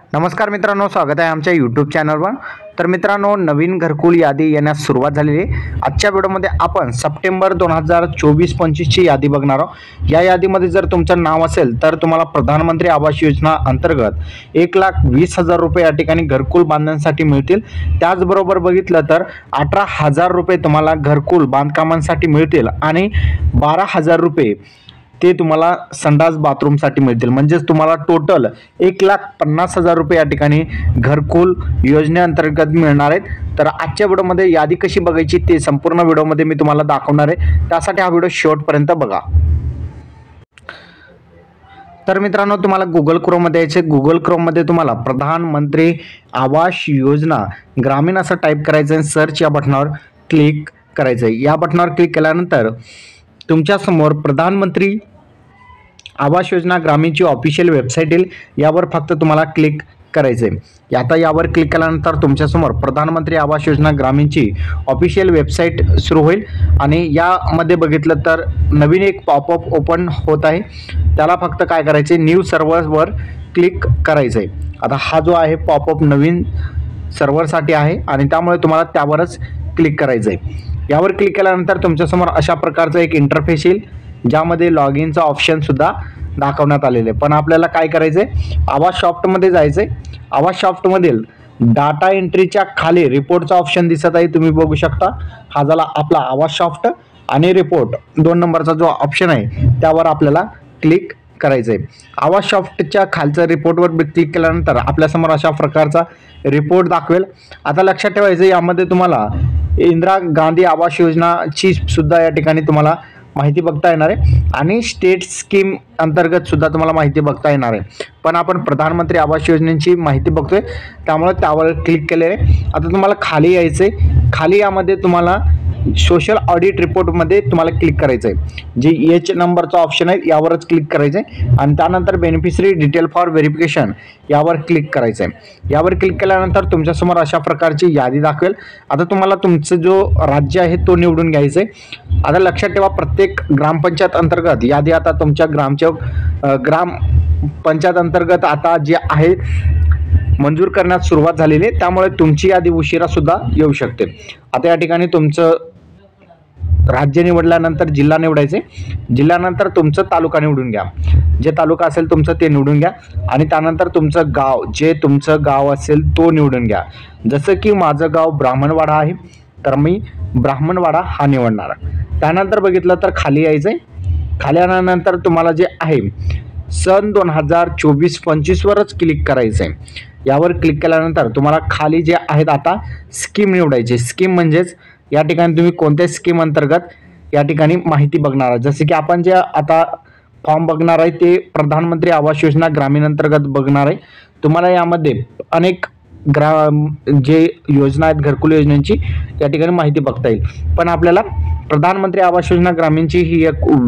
नमस्कार मित्रांनो, स्वागत आहे आमच्या यूट्यूब चॅनलवर। तर मित्रांनो, नवीन घरकुल यादी येण्यास सुरुवात झालेली आहे। आजच्या व्हिडिओमध्ये आपण सप्टेंबर 2024-25 ची यादी बघणार आहोत। या यादीमध्ये जर तुमचं नाव असेल तर तुम्हाला प्रधानमंत्री आवास योजना अंतर्गत 1,20,000 रुपये या ठिकाणी घरकुल बांधण्यासाठी मिळतील। त्याचबरोबर बघितलं तर 18,000 रुपये तुम्हाला घरकुल बांधकामांसाठी मिळतील आणि 12,000 रुपये ते तुम्हाला संडास बाथरूमसाठी मिळतील। म्हणजे तुम्हाला टोटल 1,50,000 रुपये या ठिकाणी घरकुल योजनेअंतर्गत मिळणार आहेत। तर आजच्या व्हिडिओमध्ये यादी कशी बघायची ते संपूर्ण व्हिडिओमध्ये मी तुम्हाला दाखवणार आहे, त्यासाठी हा व्हिडिओ शेवटपर्यंत बघा। तर मित्रांनो, तुम्हाला गुगल क्रोममध्ये यायचे। गुगल क्रोममध्ये तुम्हाला प्रधानमंत्री आवास योजना ग्रामीण असं टाईप करायचं आहे, सर्च या बटनावर क्लिक करायचं आहे। या बटनावर क्लिक केल्यानंतर तुमच्या समोर प्रधानमंत्री आवास योजना ग्रामीणची ऑफिशियल वेबसाईट येईल। यावर फक्त तुम्हाला क्लिक करायचं आहे। आता यावर क्लिक केल्यानंतर तुमच्यासमोर प्रधानमंत्री आवास योजना ग्रामीणची ऑफिशियल वेबसाईट सुरू होईल आणि यामध्ये बघितलं तर नवीन एक पॉपअप ओपन होत आहे। त्याला फक्त काय करायचे, न्यू सर्व्हरवर क्लिक करायचं आहे। आता हा जो आहे पॉपअप नवीन सर्व्हरसाठी आहे आणि त्यामुळे तुम्हाला त्यावरच क्लिक करायचं आहे। यावर क्लिक केल्यानंतर तुमच्यासमोर अशा प्रकारचं एक इंटरफेस येईल, ज्यामध्ये लॉग इनचा ऑप्शन सुद्धा दाखवण्यात आलेले आहे। पण आपल्याला काय करायचं आहे, आवास सॉफ्टमध्ये जायचं आहे। आवास सॉफ्टमधील डाटा एंट्रीच्या खाली रिपोर्टचा ऑप्शन दिसत आहे, तुम्ही बघू शकता। हा झाला आपला आवास सॉफ्ट आणि रिपोर्ट 2 नंबरचा जो ऑप्शन आहे त्यावर आपल्याला क्लिक करायचं आहे। आवास सॉफ्टच्या खालच्या रिपोर्टवर क्लिक केल्यानंतर आपल्यासमोर अशा प्रकारचा रिपोर्ट दाखवेल। आता लक्षात ठेवायचं, यामध्ये तुम्हाला इंदिरा गांधी आवास योजनाची सुद्धा या ठिकाणी तुम्हाला माहिती बघता येणार आहे आणि स्टेट स्कीम अंतर्गत सुद्धा तुम्हाला माहिती बघता येणार आहे। पण आपण प्रधानमंत्री आवास योजनेची माहिती बघतोय, त्यामुळे त्यावर क्लिक केले आहे। आता तुम्हाला खाली यायचंय। खाली यामध्ये तुम्हाला सोशल ऑडिट रिपोर्टमध्ये तुम्हाला क्लिक करायचं आहे, जे एच नंबरचा ऑप्शन आहे यावरच क्लिक करायचं आहे आणि त्यानंतर बेनिफिशरी डिटेल फॉर व्हेरिफिकेशन यावर क्लिक करायचं आहे। यावर क्लिक केल्यानंतर तुमच्यासमोर अशा प्रकारची यादी दाखवेल। आता तुम्हाला तुमचं जो राज्य आहे तो निवडून घ्यायचं आहे। आता लक्षात ठेवा, प्रत्येक ग्रामपंचायत अंतर्गत यादी आता तुमच्या ग्रामपंचायत अंतर्गत आता जे आहे मंजूर करण्यास सुरुवात झालेली आहे, त्यामुळे तुमची यादी उशिरा सुद्धा येऊ शकते। आता या ठिकाणी तुमचं राज्य निवडल्यानंतर जिल्हा निवडायचे। जिल्ह्यानंतर तुमचं तालुका निवडून घ्या, जे तालुका असेल तुमचं ते निवडून घ्या आणि त्यानंतर तुमचं गाव, जे तुमचं गाव असेल तो निवडून घ्या। जसं की माझं गाव ब्राह्मणवाडा आहे, तर मी ब्राह्मणवाडा हा निवडणार। त्यानंतर बघितलं तर खाली यायचंय। खाली आल्यानंतर तुम्हाला जे आहे सन 2024-25 वरच क्लिक करायचं आहे। यावर क्लिक केल्यानंतर तुम्हाला खाली जे आहेत आता स्कीम निवडायची। स्कीम म्हणजेच या ठिकाणी तुम्ही कोणत्या स्कीम अंतर्गत या ठिकाणी माहिती बघणार आहात। जसे की आपण जे आता फॉर्म बघणार आहे ते प्रधानमंत्री आवास योजना ग्रामीण अंतर्गत बघणार आहे। तुम्हाला यामध्ये अनेक जे योजना आहेत घरकुल योजनेची या ठिकाणी माहिती बघता येईल, पण आपल्याला प्रधानमंत्री आवास योजना ग्रामीणची ही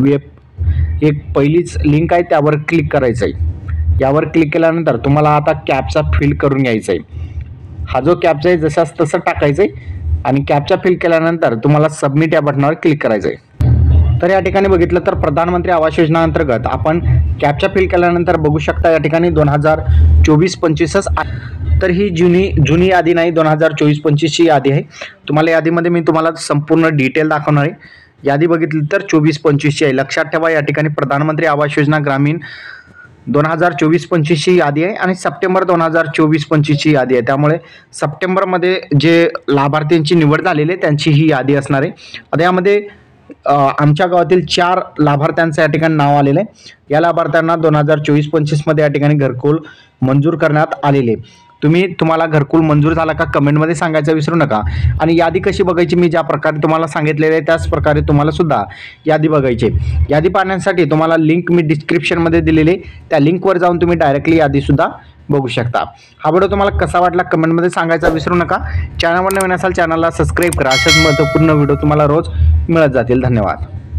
एक पहिलीच लिंक आहे, त्यावर क्लिक करायचं आहे। यावर क्लिक केल्यानंतर तुम्हाला आता कॅप्चा फिल करून घ्यायचा आहे। हा जो कॅप्चा आहे जसाच तसं टाकायचं आहे आणि कॅप्चा फिल केल्यानंतर तुम्हाला सबमिट या बटनावर क्लिक करायचं आहे। तर या ठिकाणी बघितलं तर प्रधानमंत्री आवास योजना अंतर्गत आपण कॅप्चा फिल केल्यानंतर बघू शकता या ठिकाणी 2024-25 तर ही जुनी यादी नाही, 2024-25 ची यादी आहे। तुम्हाला यादीमध्ये मी तुम्हाला संपूर्ण डिटेल दाखवणार आहे। यादी बघितली तर 24-25 ची आहे। लक्षात ठेवा, या ठिकाणी प्रधानमंत्री आवास योजना ग्रामीण 2024-25 ची यादी आहे आणि सप्टेंबर 2024-25 ची यादी आहे। त्यामुळे सप्टेंबरमध्ये जे लाभार्थ्यांची निवड झालेली आहे त्यांची ही यादी असणार आहे। आता यामध्ये आमच्या गावातील 4 लाभार्थ्यांचं या ठिकाणी नाव आलेलं आहे। या लाभार्थ्यांना 2024-25 मध्ये या ठिकाणी घरकुल मंजूर करण्यात आलेले। तुम्हाला घरकुल मंजूर झाला का कमेंटमध्ये सांगायचं विसरू नका। आणि यादी कशी बघायची मी ज्या प्रकारे तुम्हाला सांगितलेलं आहे त्याच प्रकारे तुम्हाला सुद्धा यादी बघायची। यादी पाहण्यासाठी तुम्हाला लिंक मी डिस्क्रिप्शनमध्ये दिलेली आहे, त्या लिंकवर जाऊन तुम्ही डायरेक्टली यादी सुद्धा बघू शकता। हा व्हिडिओ तुम्हाला कसा वाटला कमेंटमध्ये सांगायचा विसरू नका। चॅनलवर नवीन असाल चॅनलला सबस्क्राईब करा, अशाच महत्त्वपूर्ण व्हिडिओ तुम्हाला रोज मिळत जातील। धन्यवाद।